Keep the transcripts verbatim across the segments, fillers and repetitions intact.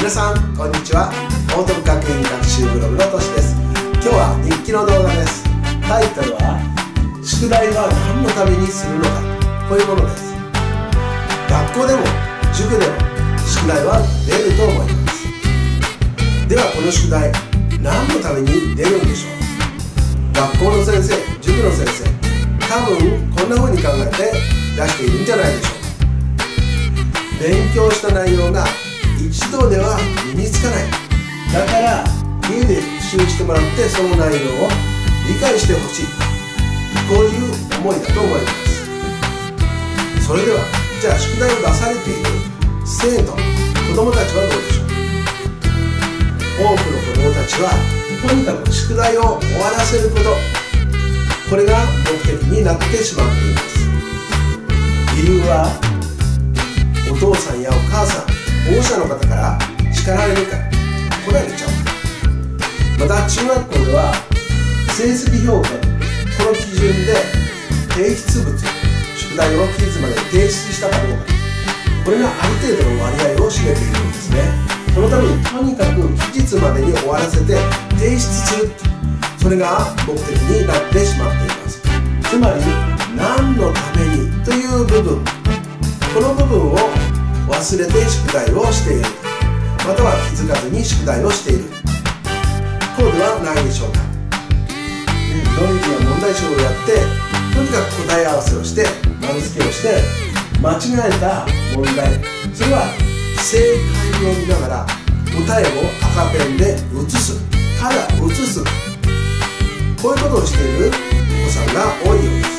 皆さんこんにちは。報徳学園学習ブログのとしです。今日は日記の動画です。タイトルは宿題は何のためにするのか、こういうものです。学校でも塾でも宿題は出ると思います。ではこの宿題何のために出るんでしょう。学校の先生、塾の先生、多分こんな風に考えて出しているんじゃないでしょうか。勉強した内容が一度では身につかない。だから家で復習してもらってその内容を理解してほしい、こういう思いだと思います。それではじゃあ宿題を出されている生徒、子どもたちはどうでしょう。多くの子どもたちはとにかく宿題を終わらせること、これが目的になってしまっています。理由はお父さんやお母さん、保護者の方から叱られるから、怒られちゃうから。また中学校では成績評価、この基準で提出物、宿題を期日までに提出したかどうか、これがある程度の割合を占めているんですね。そのためにとにかく期日までに終わらせて提出する、それが目的になってしまっています。つまり何のためにという部分、この部分を忘れて宿題をしている、または気づかずに宿題をしている、こうではないでしょうか。論理や問題集をやってとにかく答え合わせをして丸付けをして間違えた問題、それは正解を見ながら答えを赤ペンで写す、ただ写す、こういうことをしているお子さんが多いようです。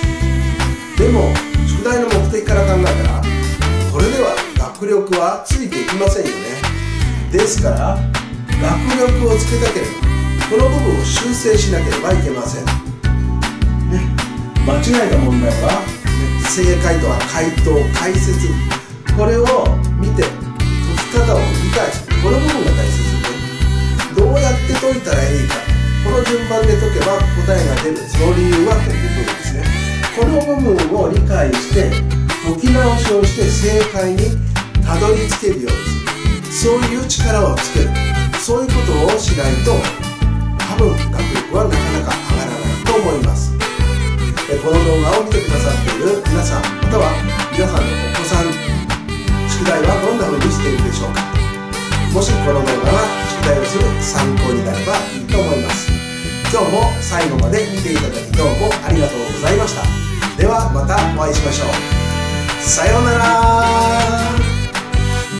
でも宿題の目的から考えたらこれでは学力はついていきませんよね。ですから学力をつけたければこの部分を修正しなければいけません、ね、間違えた問題は、ね、正解とは回答、解説、これを見て解き方を理解する、この部分が大切で、どうやって解いたらいいか、この順番で解けば答えが出る、その理由はこういう部分ですね。この部分を理解して解き直しをして正解にたどり着けるようにする、そういう力をつける、そういうことをしないと多分学力はなかなか上がらないと思います。この動画を見てくださっている皆さん、または皆さんのお子さん、宿題はどんな風にしているでしょうか。もしこの動画が宿題をする参考になればいいと思います。今日も最後まで見ていただきどうもありがとうございました。ではまたお会いしましょう。さようなら。